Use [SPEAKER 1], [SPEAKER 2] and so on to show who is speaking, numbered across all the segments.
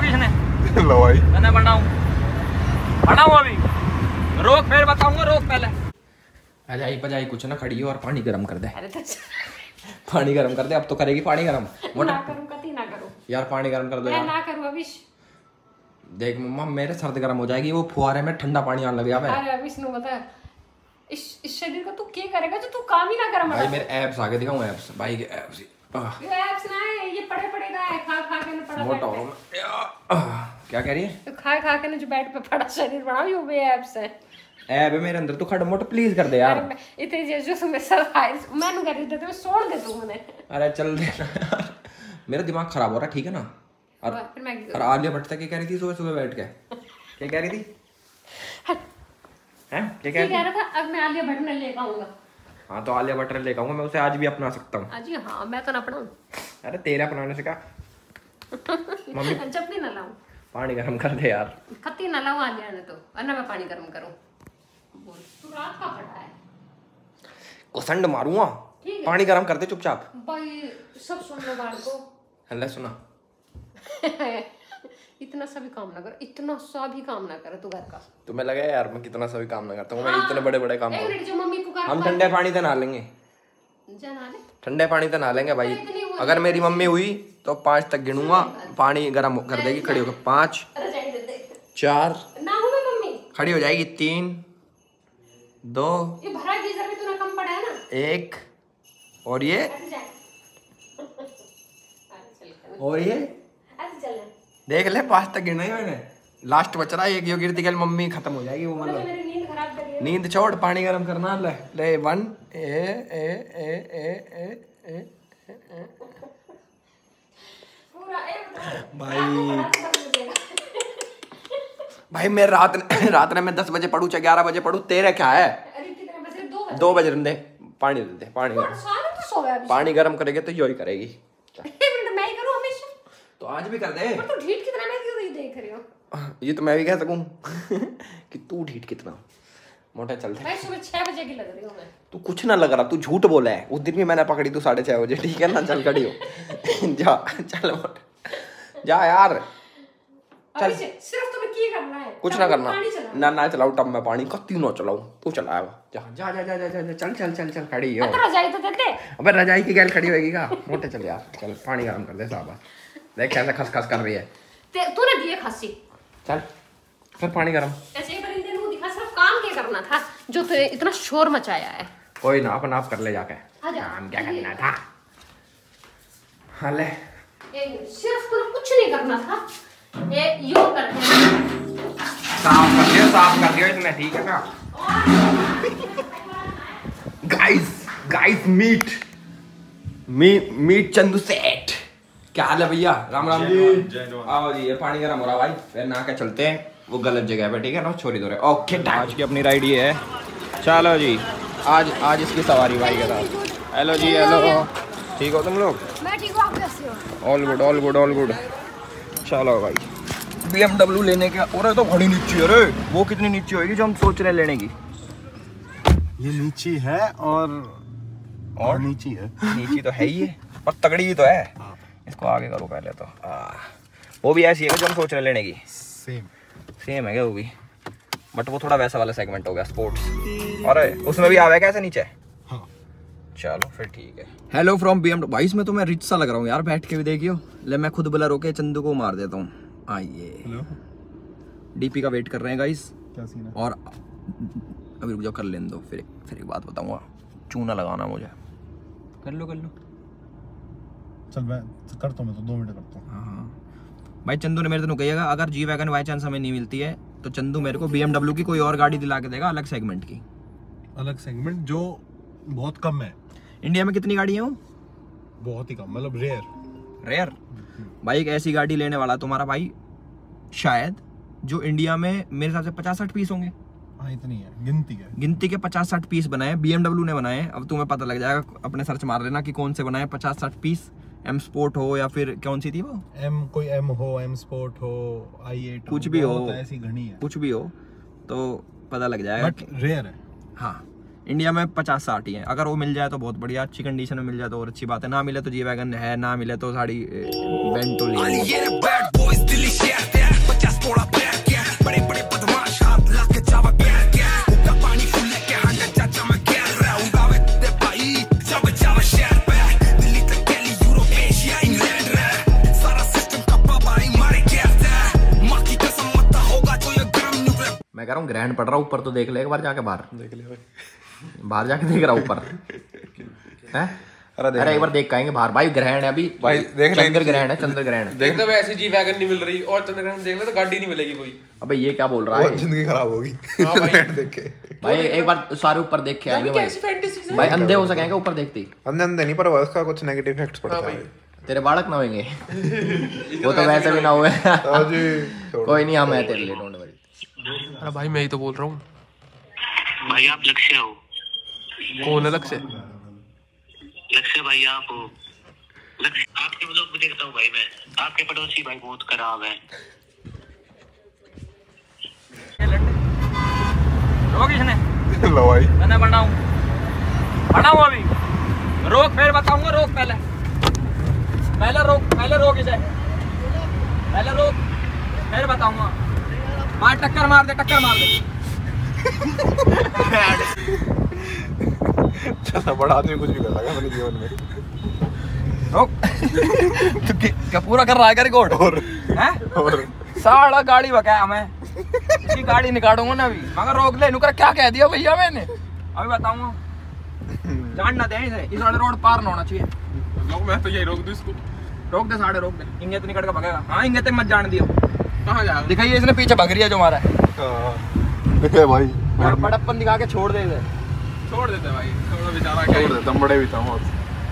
[SPEAKER 1] किसने?
[SPEAKER 2] लो भाई
[SPEAKER 1] मैंने बनाऊं अभी, रोक फिर बताऊंगा, रोक पहले।
[SPEAKER 3] अजाई पजाई कुछ ना खड़ी हो और पानी गरम कर दे।
[SPEAKER 4] अरे तो
[SPEAKER 3] पानी गरम कर दे, अब तो करेगी पानी गरम।
[SPEAKER 4] ना करूं, कति ना करूं
[SPEAKER 3] यार पानी गरम कर दो
[SPEAKER 4] मैं
[SPEAKER 3] यार।
[SPEAKER 4] ना करूं अभी।
[SPEAKER 3] देख मम्मा मेरे सर्द गरम हो जाएगी, वो फुहारे में ठंडा पानी आने लग जावे।
[SPEAKER 4] अरे अभी नु बता, इस शरीर को तू क्या करेगा जो तू काम ही ना कर।
[SPEAKER 3] भाई मेरे एब्स आगे दिखाऊं, एब्स भाई के एब्स।
[SPEAKER 4] ये एब्स ना है, ये पड़े का है, खा के ना पड़ा
[SPEAKER 3] मोटा हो क्या कह रही है?
[SPEAKER 4] तो खा के ना जो बेड पे पड़ा शरीर बना भी हुए एब्स है।
[SPEAKER 3] ऐब है मेरे अंदर, तू खड़ मोटा प्लीज कर दे यार।
[SPEAKER 4] इतने जो तुम्हें सब मैंने कर रही थी छोड़ दे तू मुझे।
[SPEAKER 3] अरे चल दे यार, मेरा दिमाग खराब हो रहा है, ठीक है ना। और आलिया भट्ट तक क्या कह रही थी सुबह सुबह बैठ के? क्या कह रही थी? हैं क्या कह
[SPEAKER 4] रहा था? अब मैं आलिया भट्ट ने लेकर आऊंगा।
[SPEAKER 3] हाँ तो आलिया भट्ट लेकर आऊंगा मैं, उसे आज भी अपना सकता हूँ।
[SPEAKER 4] जी हाँ, मैं तो ना अपनाऊं।
[SPEAKER 3] अरे तेरे अपनाने से क्या मम्मी
[SPEAKER 4] जब भी ना लाऊं
[SPEAKER 3] पानी गरम कर दे यार।
[SPEAKER 4] खत्ती ना लाऊं आलिया ने तो, वरना मैं पानी गरम करूं। बोल तू रात का पड़ा है,
[SPEAKER 3] कोसंड मारूंगा। पानी गरम कर दे चुपचाप।
[SPEAKER 4] भाई सब सुन लो बाल को।
[SPEAKER 3] हल्ला सुना
[SPEAKER 4] इतना सा भी काम ना कर, इतना सा भी काम ना कर तू घर का।
[SPEAKER 3] तुम्हें लगा यार मैं कितना सा भी काम ना करता हूँ, मैं इतने बड़े बड़े काम
[SPEAKER 4] एक मिनट, जो मम्मी पुकार
[SPEAKER 3] हम ठंडे पानी से नहा लेंगे। ठंडे पानी से नहा लेंगे भाई। अगर मेरी मम्मी हुई तो 5 तक गिनूंगा, पानी गरम कर देगी खड़ी होकर। 5 4
[SPEAKER 4] ना हूं मैं मम्मी,
[SPEAKER 3] खड़ी हो जाएगी। 3 2
[SPEAKER 4] ये भरा गीजर भी तूने कम पड़ा है ना।
[SPEAKER 3] 1 और ये और ये देख ले 5 तक गिना ही मैंने। लास्ट बच रहा है एक, यो गिरती गल मम्मी खत्म हो जाएगी वो। मतलब
[SPEAKER 4] मेरी नींद खराब कर रही है।
[SPEAKER 3] नींद छोड़, पानी गरम करना। ले 1 भाई मैं रात में मैं 10 बजे पढ़ू चाहे 11 बजे पढ़ू, तेरे क्या है? 2 बजे दे पानी दे दे। पानी गरम करेगी तो यो ही करेगी।
[SPEAKER 4] मैं ही करूं हमेशा,
[SPEAKER 3] तो आज भी कर दे।
[SPEAKER 4] पर तू ढीठ कितना मैं क्यों देख रही हूं?
[SPEAKER 3] ये तो मैं भी कह सकूं कि तू ढीठ कितना मोटा। चलते
[SPEAKER 4] मैं सुबह 6 बजे की लग रही हूं मैं।
[SPEAKER 3] तू कुछ ना लग रहा, तू झूठ बोला है। उस दिन भी मैंने पकड़ी तू 6:30 बजे, ठीक है ना। चल खड़ी हो जा, चल जा यार चल।
[SPEAKER 4] सिर्फ तुम्हें क्या करना है,
[SPEAKER 3] कुछ ना करना। ना चलाऊ टब में पानी, कत्ती ना चलाऊ, तू चलाएगा। जा जा जा जा जा चल चल चल चल खड़ी हो।
[SPEAKER 4] रजाई तो देते।
[SPEAKER 3] अबे रजाई की गैल खड़ी होगी क्या? मोटे चल यार, चल पानी गरम कर दे साहब। देख कैसे खस कर रही है।
[SPEAKER 4] तूने दिए खांसी।
[SPEAKER 3] चल फिर पानी गरम।
[SPEAKER 4] ऐसे ही परिंदे को दिखा, सिर्फ काम क्या करना था जो तूने इतना शोर मचाया है।
[SPEAKER 3] कोई ना, अपन आप कर ले जाके। काम क्या करना था? हाँ ले,
[SPEAKER 4] सिर्फ तूने कुछ नहीं करना था, ये यो करना
[SPEAKER 3] साफ कर दिया इसने, ठीक है ना। गाइस मीट चंदू सेठ। क्या हाल है भैया? राम राम जी। आओ जी, ये पानी गरम हो रहा भाई, फिर नहा के चलते हैं वो गलत जगह पे, ठीक है ना। छोरी दो रहे। ओके, आज की अपनी राइड ये है। चलो जी, आज इसकी सवारी भाई के साथ। हेलो जी, हेलो, ठीक हो तुम लोग?
[SPEAKER 4] मैं ठीक हूं, आप कैसे हो?
[SPEAKER 3] All good. चलो भाई, BMW लेने के। और तो घड़ी नीचे है रे। वो कितनी नीचे होगी जो हम सोच रहे हैं लेने की?
[SPEAKER 2] ये नीची है और नीची है।
[SPEAKER 3] नीची तो है ही है, पर तगड़ी भी तो है। इसको आगे करो पहले तो। वो भी ऐसी है जो हम सोच रहे हैं लेने की। सेम है क्या वो भी? बट वो थोड़ा वैसा वाला सेगमेंट हो गया, स्पोर्ट्स। और उसमें भी आवे कैसे नीचे?
[SPEAKER 2] हाँ।
[SPEAKER 3] चलो फिर ठीक है। Hello from BMW। भाई इसमें तो मैं रिच सा लग रहा हूँ यार, बैठ के भी देखियो। ले मैं खुद ब्लर होके चंदू को मार देता हूँ। आइए, डीपी का वेट कर रहे हैं गाइस।
[SPEAKER 2] क्या सीन है?
[SPEAKER 3] और अभी रुक जाओ, कर लेने दो, फिर एक बात बताऊंगा। चूना लगाना मुझे। कर लो
[SPEAKER 2] चल मैं करता हूँ, मैं तो 2 मिनट करता हूँ।
[SPEAKER 3] हाँ भाई, चंदू ने मेरे को कहिएगा अगर जी वैगन बाई चांस हमें नहीं मिलती है तो चंदू मेरे को BMW की कोई और गाड़ी दिला के देगा, अलग सेगमेंट की।
[SPEAKER 2] अलग सेगमेंट जो बहुत कम है।
[SPEAKER 3] इंडिया में कितनी गाड़ी है वो?
[SPEAKER 2] बहुत ही कम, मतलब रेयर।
[SPEAKER 3] भाई एक ऐसी गाड़ी लेने वाला तुम्हारा भाई, शायद जो इंडिया में मेरे हिसाब से 50-60 पीस होंगे।
[SPEAKER 2] हाँ इतनी है, गिनती के 50-60 पीस बनाए BMW ने बनाए। अब तुम्हें पता लग जाएगा, अपने सर्च मार लेना कि कौन से बनाए 50-60 पीस। M स्पोर्ट हो या फिर कौन सी थी वो, कोई M हो, M स्पोर्ट हो, i8
[SPEAKER 3] कुछ भी हो,
[SPEAKER 2] ऐसी घनी है,
[SPEAKER 3] कुछ भी हो तो पता लग जाएगा।
[SPEAKER 2] बट रेयर है।
[SPEAKER 3] हाँ, इंडिया में 50-60 ही है। अगर वो मिल जाए तो बहुत बढ़िया, अच्छी कंडीशन में मिल जाए तो और अच्छी बात है। ना मिले तो जी वैगन है, ना मिले तो साड़ी बेंटो ले। मैं कह रहा हूँ ग्रहण पड़ रहा, ऊपर तो देख ले एक बार जाके, बाहर
[SPEAKER 2] देख ले भाई,
[SPEAKER 3] बाहर जाके देख रहा ऊपर है। अरे एक बार देख के आएंगे बाहर भाई, ग्रहण है अभी
[SPEAKER 2] भाई, देख ले।
[SPEAKER 3] चंद्र ग्रहण है, चंद्र ग्रहण है।
[SPEAKER 1] देख तो वैसे जी वैगन नहीं मिल रही और चंद्रग्रहण देख ले तो गाड़ी नहीं मिलेगी कोई।
[SPEAKER 3] अबे ये क्या बोल रहा है,
[SPEAKER 2] जिंदगी खराब होगी देख के
[SPEAKER 3] भाई। एक बार सारे ऊपर देख के आएंगे भाई, भाई अंधे हो सकेंगे ऊपर देखते ही।
[SPEAKER 2] अंदर नहीं, पर उसका कुछ नेगेटिव इफेक्ट्स पड़ता है।
[SPEAKER 3] तेरे बालक ना होंगे वो तो वैसे भी ना हुए कोई नहीं, हम है तेरे लिए, डोंट वरी।
[SPEAKER 1] अरे भाई मैं ही तो बोल रहा हूँ
[SPEAKER 5] भाई, आप लक्ष्य हो?
[SPEAKER 1] कौन है लक्ष्य?
[SPEAKER 5] लक्ष्य भाई आप हो? लक्ष्य आपके ब्लॉग भी देखता हूँ भाई मैं, आपके पड़ोसी भाई बहुत खराब है।
[SPEAKER 1] रोक इसने
[SPEAKER 2] लो भाई,
[SPEAKER 1] मैंने बनाऊं अभी, रोक फिर बताऊंगा, रोक पहले रोक इसे, पहले रोक फिर बताऊंगा। मार टक्कर मार दे
[SPEAKER 2] चला बड़ा आदमी कुछ भी कर रहा है अपने जीवन में।
[SPEAKER 1] रोक तू क्या पूरा कर रहा है रिकॉर्ड?
[SPEAKER 2] और
[SPEAKER 1] सारा गाड़ी बकाया हमें, इसकी गाड़ी निकालूंगा ना अभी, मगर रोक ले। नुकर क्या कह दिया भैया मैंने, अभी बताऊंगा। जानना दे इसे, इस वाले रोड पार ना होना चाहिए। मैं तो यही रोक दूं इसको, रोक दे साढ़े, रोक दे। इंगे तो निकट का भगेगा। हाँ इंगे तक मत जाने दियो। कहाँ जाएगा दिखाइए, इसने पीछे भग रही है जो हमारा
[SPEAKER 2] देखे भाई,
[SPEAKER 1] बड़प्पन दिखा के छोड़ दे, छोड़ देते भाई, थोड़ा बेचारा
[SPEAKER 2] छोड़ देता हूं, बड़े भी था बहुत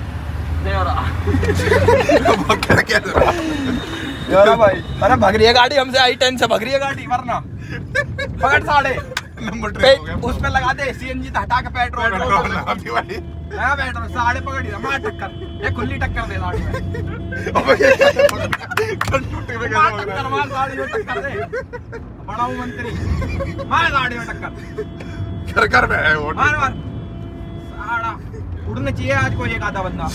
[SPEAKER 1] यार भाई। अरे भग रही है गाड़ी हमसे, I-10 से भग रही है गाड़ी, वरना पकड़ साढ़े
[SPEAKER 2] नंबर
[SPEAKER 1] उस पे लगा दे, सीएनजी हटा के पेट्रोल पेट्रोल साढ़े पकड़ी मार टक्कर, ये खुली टक्कर दे साड़ी में। मार साड़ी में टक्कर दे, बड़ा हूँ मंत्री, मार साड़ी में टक्कर
[SPEAKER 2] कर में है वो,
[SPEAKER 1] मार साड़ा उड़ना चाहिए आज कोई एक आधा बंदा।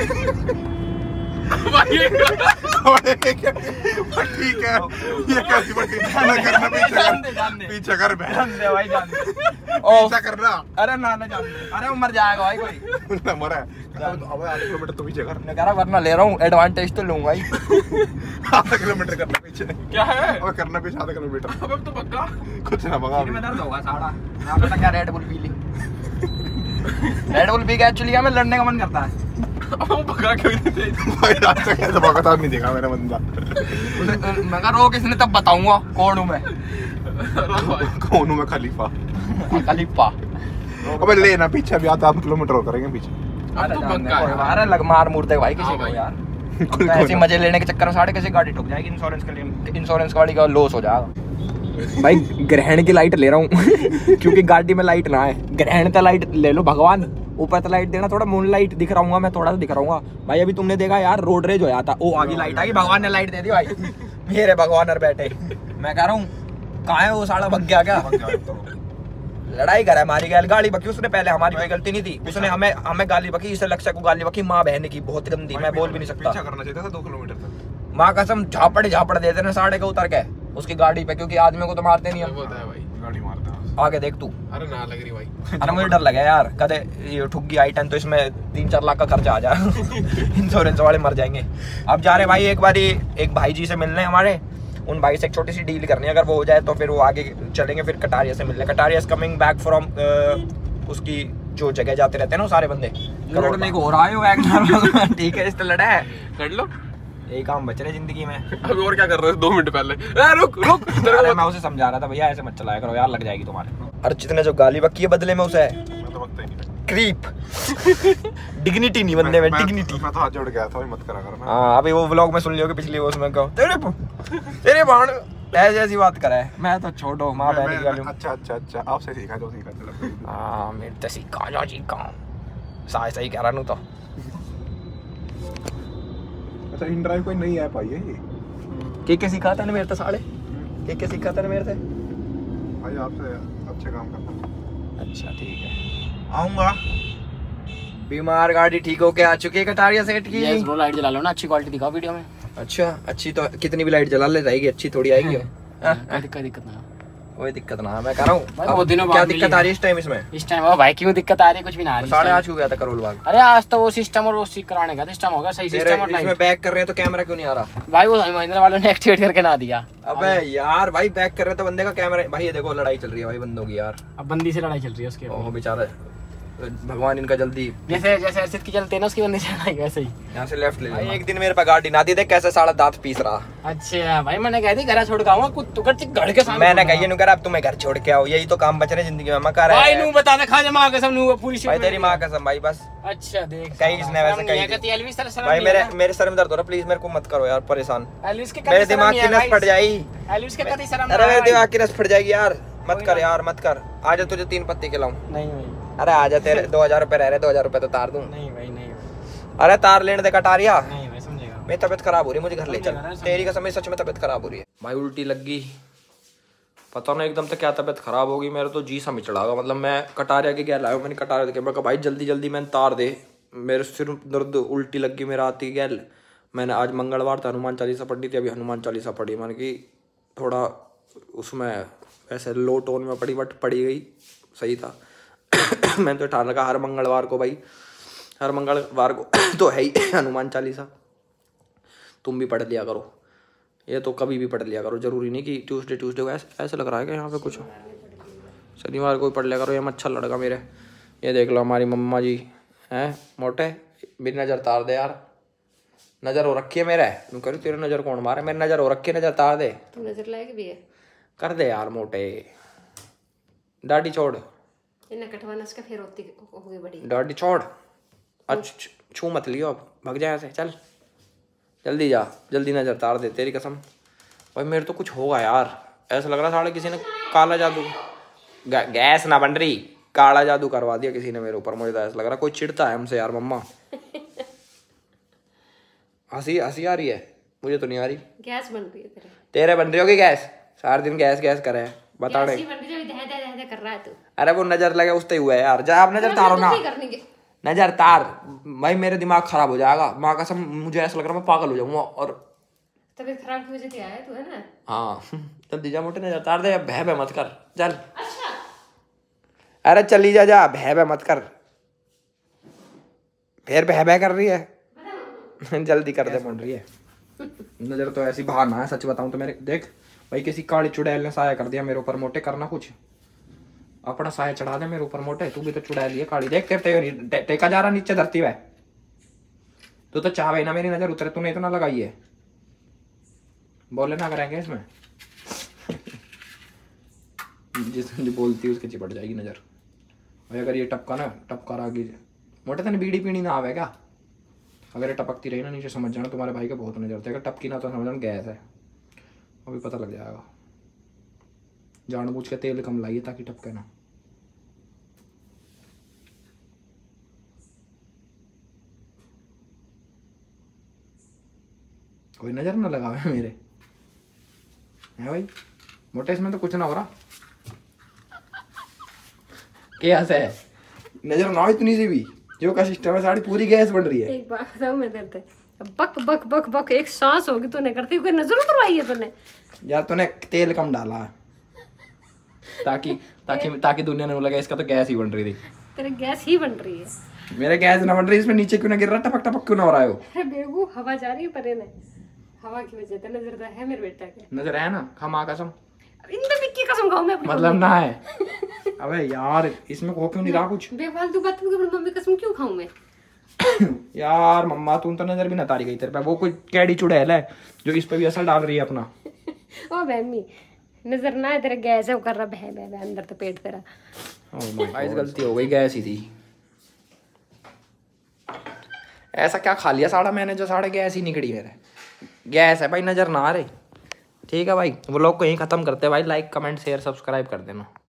[SPEAKER 2] ठीक है, ये कैसी बट्टी करना, पीछे कर भाई, पीछा करना।
[SPEAKER 1] अरे ना जान दे, अरे वो मर जाएगा भाई कोई
[SPEAKER 2] ना मरा है। अब 8 किलोमीटर तो पीछे कर,
[SPEAKER 1] मैं कह रहा वरना ले रहा हूँ, एडवांटेज तो लूंगा ही।
[SPEAKER 2] आधा किलोमीटर करना पीछे, क्या है अब करना पीछे आधा किलोमीटर।
[SPEAKER 1] अब तो पक्का
[SPEAKER 2] कुछ ना पका,
[SPEAKER 1] में दर्द होगा साड़ा। ना पता क्या रेड बुल पी ली, रेड बुल पी के एक्चुअली हमें लड़ने का मन करता है। वो पकड़ा क्यों नहीं थे
[SPEAKER 2] भाई, आज तक ऐसा भगता नहीं देखा मेरा बंदा।
[SPEAKER 1] मैं कहा रोक इसने, तब बताऊंगा कौन हूँ मैं।
[SPEAKER 2] कौन हूँ मैं? खलीफा।
[SPEAKER 1] खलीफा।
[SPEAKER 2] अबे लेना पीछे भी आता, 8 किलोमीटर और करेंगे पीछे।
[SPEAKER 1] अरे लग मार मूर्ते भाई किसी को यार, ऐसे मजे लेने के चक्कर में साढ़े कैसे गाड़ी ठुक जाएगी, इंश्योरेंस के लिए, इंश्योरेंस गाड़ी का लॉस हो जाएगा। भाई ग्रहण की लाइट ले रहा हूँ क्योंकि गाड़ी में लाइट ना है, ग्रहण का लाइट ले लो भगवान, ऊपर तो लाइट देना, थोड़ा मून लाइट दिख रहा हूँ मैं, थोड़ा सा दिख रहा हूँ भाई। अभी तुमने देखा यार रोड रेज हो जाता, ओ आगे लाइट आ गई, भगवान ने लाइट दे दी भाई, मेरे भगवान और बैठे। मैं कह रहा हूँ कहाँ है वो साला, भग गया क्या? लड़ाई करा हमारी गाली बकी उसने, पहले हमारी कोई गलती नहीं थी, उसने हमें गाली बकी, इसे लक्ष्य को गाली बकी, माँ बहन की बहुत गंदी, मैं बोल भी नहीं सकता।
[SPEAKER 2] करना चाहिए था 2 किलोमीटर तक।
[SPEAKER 1] माँ कसम झापड़ देते ना साढ़े के उतर के उसकी गाड़ी पे, क्योंकि आदमी को तो मारते नहीं हम।
[SPEAKER 2] गाड़ी मारता
[SPEAKER 1] आगे देख तू।
[SPEAKER 2] अरे ना लग रही भाई,
[SPEAKER 1] अरे मुझे डर लगा यार, कदे ये ठुक गई I-10 तो इसमें 3-4 लाख का खर्चा आ जाए इंश्योरेंस वाले मर जाएंगे। अब जा रहे भाई, एक बारी एक भाई जी से मिलने हमारे, उन भाई से एक छोटी सी डील करनी है, अगर वो हो जाए तो फिर वो आगे चलेंगे, फिर कटारिया से मिलने। Kataria is coming back from उसकी जो जगह जाते रहते हैं ना वो सारे बंदे, लड़ने को हो रहा है वो ठीक है, इस तो लड़ा है, कर लो, यही काम बच रहे जिंदगी में।
[SPEAKER 2] अभी और क्या कर रहे हो? 2 मिनट पहले रुक
[SPEAKER 1] अरे मैं उसे समझा रहा था भैया ऐसे मत चलाया करो यार, लग जाएगी तुम्हारे। अर्चित ने जो गाली बकी है बदले में उसे क्रीप डिग्निटी नहीं बनने में, डिग्निटी।
[SPEAKER 2] मैं तो हाथ जोड़ गया था, मत करा कर।
[SPEAKER 1] हाँ अभी वो व्लॉग में सुन लियो कि पिछली वो उसमें कहो तेरे बाण ऐसी ऐसी बात करा है, मैं तो छोड़ो माँ बहन की गाली।
[SPEAKER 2] अच्छा आपसे सीखा जो सीखा, चलो
[SPEAKER 1] हाँ मेरे तो सीखा जो सीखा, सही कह रहा हूँ तो।
[SPEAKER 2] अच्छा इन ड्राइव कोई नई ऐप आई है ये?
[SPEAKER 1] के सिखाता है मेरे तो साले, के सिखाता है मेरे से
[SPEAKER 2] भाई, आपसे अच्छे काम करता।
[SPEAKER 1] अच्छा ठीक है, आऊंगा। बीमार गाड़ी ठीक होके आ चुकी है कटारिया सेठ की।
[SPEAKER 6] यस ब्रो, लाइट जला लो ना, अच्छी क्वालिटी दिखाओ वीडियो में।
[SPEAKER 1] अच्छा अच्छी तो कितनी भी लाइट जला ले जाएगी, अच्छी थोड़ी आएगी।
[SPEAKER 6] कोई दिक्कत ना,
[SPEAKER 3] कोई दिक्कत ना, मैं कह रहा हूँ
[SPEAKER 6] भाई बहुत दिनों
[SPEAKER 3] क्या
[SPEAKER 6] बाद
[SPEAKER 3] दिक्कत आ रही है इस टाइम इसमें?
[SPEAKER 6] इस टाइम भाई क्यों दिक्कत आ रही है? कुछ भी ना आ रही।
[SPEAKER 3] 8:30 हो गया था करोल बाग।
[SPEAKER 6] अरे आज तो वो सिस्टम और वो सीख कराने का सिस्टम होगा सही
[SPEAKER 3] तेरे
[SPEAKER 6] सिस्टम और
[SPEAKER 3] इसमें
[SPEAKER 6] लाइट।
[SPEAKER 3] बैक कर रहे हैं तो कैमरा क्यों नहीं आ रहा?
[SPEAKER 6] भाई वो महिंद्रा वालों ने एक्टिवेट करके ना दिया।
[SPEAKER 3] अबे यार भाई बैक कर रहे तो बंदे का कैमरा भाई, ये देखो लड़ाई चल रही है भाई बंदों की यार।
[SPEAKER 6] अब बंदी से लड़ाई चल रही है उसके।
[SPEAKER 3] ओह बेचारा, भगवान इनका जल्दी।
[SPEAKER 6] जैसे जैसे अर्षित की चलते हैं ना उसकी बंदी से लड़ाई वैसे ही।
[SPEAKER 3] यहाँ से लेफ्ट ले भाई। एक दिन मेरे पे गाड़ी ना दी, देख कैसे साला दांत पीस रहा।
[SPEAKER 6] अच्छा भाई मैंने कह दी घर छोड़ के आऊंगा कुछ तो घर के सामने।
[SPEAKER 3] मैंने कही नहीं अब तुम्हें घर छोड़ के आओ, यही तो काम बच रहे जिंदगी में। मैं कर
[SPEAKER 6] भाई नू बता दे खा मां कसम नू पूरी
[SPEAKER 3] भाई तेरी मां कसम भाई बस।
[SPEAKER 6] अच्छा देख
[SPEAKER 3] कहीं इसने वैसे कही भाई मेरे सर में दर्द हो रहा, प्लीज मेरे को मत करो यार परेशान। मेरे दिमाग की नस फट जाएगी। अरे मेरे दिमाग की नस फट जाएगी यार, मत कर यार मत कर। आजा तुझे 3 पत्ती खिलाऊं।
[SPEAKER 6] नहीं भाई
[SPEAKER 3] अरे आजा, तेरे 2000 रुपए रह रहे, 2000 रुपए तो तार दूं।
[SPEAKER 6] नहीं भाई नहीं।
[SPEAKER 3] अरे तार लेने दे कटारिया।
[SPEAKER 6] नहीं भाई समझेगा।
[SPEAKER 3] मेरी तबीयत खराब हो रही है, मुझे घर ले चल। तेरी कसम सच में तबीयत खराब हो रही है भाई, उल्टी लग गई पता नहीं एकदम से क्या तबीयत खराब होगी। मेरा तो जी सा मिचड़ा गया, मतलब मैं कटारिया के गया लाया, मैंने कटारिया देखे, मैं कहा भाई जल्दी जल्दी मैंने तार दे, मेरे सिर दर्द उल्टी लग गई मेरा आती गैल। मैंने आज मंगलवार था, हनुमान चालीसा पढ़ी थी, अभी हनुमान चालीसा पढ़ी, मैंने कि थोड़ा उसमें ऐसे लो टोन में पढ़ी बट पढ़ी गई, सही था। मैंने तो ठान रखा हर मंगलवार को भाई, हर मंगलवार को तो है ही हनुमान चालीसा, तुम भी पढ़ लिया करो, ये तो कभी भी पढ़ लिया करो, जरूरी नहीं कि ट्यूसडे को। ऐसे लग रहा है कि यहाँ पे कुछ शनिवार को ही पढ़ लिया करो। ये मच्छर लड़का मेरे, ये देख लो हमारी मम्मा जी हैं मोटे, मेरी नज़र तार दे यार, नज़र हो रखी है मेरे। तुम कह रही तेरी नज़र कौन मारे, मेरी नज़र हो रखी है, नज़र तार दे।
[SPEAKER 4] तू नजर लायक भी है,
[SPEAKER 3] कर दे यार मोटे, दाढ़ी छोड़,
[SPEAKER 4] इन्हें कटवाना उसका फिर होती होगी बड़ी
[SPEAKER 3] दाढ़ी छोड़। अच्छा छू मत लियो, अब भाग जाए ऐसे, चल जल्दी जा, जल्दी नजर तार दे तेरी कसम। भाई मेरे तो कुछ होगा यार, ऐसा लग रहा साले किसी ने काला जादू, गैस ना बन रही, काला जादू करवा दिया किसी ने मेरे ऊपर। मुझे तो ऐसा लग रहा कोई चिढ़ता है हमसे यार। मम्मा हंसी हंसी आ रही है, मुझे तो नहीं आ रही।
[SPEAKER 4] गैस बन रही है
[SPEAKER 3] तेरे बन रही होगी गैस, सारा दिन गैस गैस करे बता रहे।
[SPEAKER 4] कर रहा है तू।
[SPEAKER 3] अरे वो नजर लगे उसते हुआ है यार, जा आप नजर तारो ना, नजर तार। भाई मेरे दिमाग खराब हो जाएगा, माँ कसम मुझे ऐसा लग रहा मैं पागल हो जाऊंगा। और
[SPEAKER 4] तबीयत खराब की वजह से आया तू है ना।
[SPEAKER 3] हाँ जल्दी जा मोटे, नजर तार दे, भय भय मत कर, चल। अच्छा अरे चली जा, जा भय भय मत कर, फिर भय भय कर रही है। जल्दी कर दे, बोल रही है। नजर तो ऐसी बहाना है, सच बताऊं तो मेरे देख भाई किसी काली चुड़ैल ने साया कर दिया मेरे ऊपर। मोटे करना कुछ, अपना साया चढ़ा दे मेरे ऊपर मोटे, तू भी तो चुड़ैल है काली। देख तेरे टेका जा रहा नीचे धरती में, तू तो चाहे ना मेरी नजर उतरे, तूने इतना लगाई है, बोले ना करेंगे इसमें। जिसने बोलती है उसकी चिपट जाएगी नजर। भाई अगर ये टपका रहा मोटे तेने बीड़ी पीनी ना आवे क्या? अगर ये टपकती रही ना नीचे समझ जाना तुम्हारे भाई के बहुत नजर थे, अगर टपकी ना तो समझ जाना गैस है, अभी पता लग जाएगा। जानबूझ के तेल कम लाइए ताकि टपके ना। कोई नजर ना लगावे मेरे, है भाई मोटे, इसमें तो कुछ ना हो रहा। क्या से नजर ना इतनी सी भी, जो का सिस्टम है साड़ी पूरी गैस बन रही है।
[SPEAKER 4] एक बात बताऊं मैं तेरे से, बक बक बक बक एक सांस होगी तूने करती हुई, नजर उतरवाई है तूने
[SPEAKER 3] यार, तूने तेल कम डाला ताकि ताकि ताकि दुनिया ने लगा इसका तो गैस ही बन रही थी।
[SPEAKER 4] तेरे गैस ही बन रही है।
[SPEAKER 3] मेरे गैस ना बन रही, इसमें नीचे क्यों ना गिर रहा, टपक टपक क्यों ना हो रहा है वो?
[SPEAKER 4] अरे बेगू हवा जा रही है परे ने, हवा की वजह से नजर तो है मेरे बेटा के।
[SPEAKER 3] नजर है ना, खमा कसम,
[SPEAKER 4] इंद्र की कसम खाऊं मैं,
[SPEAKER 3] मतलब ना है। अबे यार इसमें को क्यों नहीं रहा कुछ,
[SPEAKER 4] बेफालतू बात तू अपनी मम्मी कसम क्यों खाऊं मैं?
[SPEAKER 3] यार मम्मा तू तो नजर भी ना तारी गई तेरे पे, वो कोई कैडी चुड़ैल है जो इस पे भी असर डाल रही है अपना।
[SPEAKER 4] ओ बहमी नजर ना है तेरे, गैस है वो कर रहा बह बह अंदर तो पेट तेरा।
[SPEAKER 3] गाइस गलती हो गई, गैस ही थी। ऐसा क्या खा लिया साड़ा मैंने जो साढ़े गैस ही निकली मेरे, गैस है भाई, नजर ना आ रही। ठीक है भाई, वो लोग को यहीं खत्म करते हैं भाई, लाइक कमेंट शेयर सब्सक्राइब कर देना।